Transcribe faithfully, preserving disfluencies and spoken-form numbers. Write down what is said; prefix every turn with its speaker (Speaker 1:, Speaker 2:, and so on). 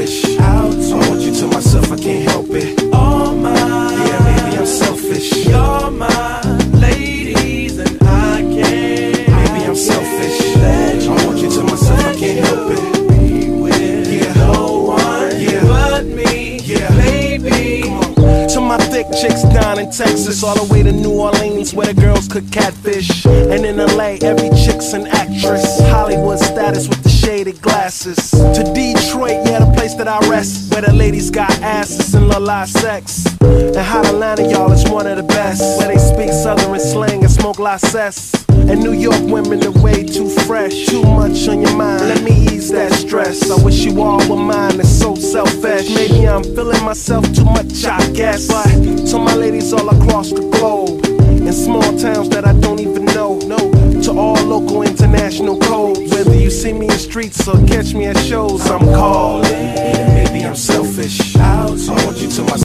Speaker 1: selfish. I want you to myself, I can't help it. All mine. Yeah, maybe I'm selfish. You're my ladies and I can't. Maybe I'm selfish. I want you to myself, I can't help it. Be with yeah. no one yeah. but me. Yeah, baby. To my thick chicks down in Texas, all the way to New Orleans where the girls cook catfish. And in L A, every chick's an actress. Hollywood status with the shaded glasses. To Detroit, yeah, the place that I rest, where the ladies got asses and love live sex. And Hot Atlanta, y'all, is one of the best, where they speak southern slang and smoke la cess. And New York women are way too fresh. Too much on your mind, let me ease that stress. I wish you all were mine, it's so selfish. Maybe I'm feeling myself too much, I guess. But to my ladies all across the globe, in small towns that I don't even know, no. To all local international codes, whether you see me in streets or catch me at shows, I'm calling.